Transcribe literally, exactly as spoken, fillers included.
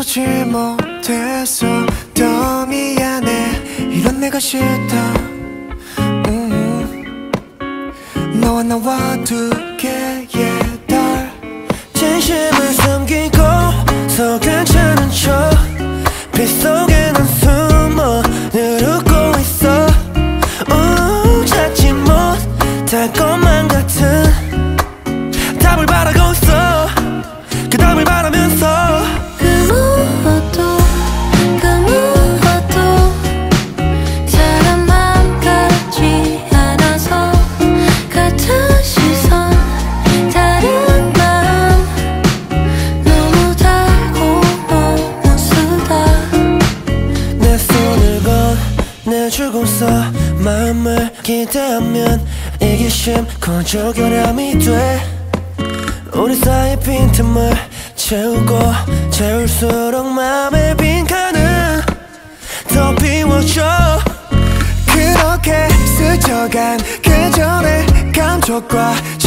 알지 못해서 더 미안해. 이런 내가 싫다. 음. 너와 나와 두 개의 달 진심을 숨기고서 괜찮은 척 빗속에 난 숨어 늘 웃고 있어. 우 찾지 못할 것만 같은 답을 바라고 있어. 그 답을 바라면서 그 무엇도 그 무엇도 사람 맘 같지 않아서 같은 시선 다른 마음 너무 달고 너무 쓰다. 내 손을 건네주고서 마음을 기대하면 이기심 거저 결함이 돼. 우리 사이 빈틈을 채우고 채울수록 맘의 빈칸은 더 비워져. 그렇게 스쳐간 그 전의 감촉과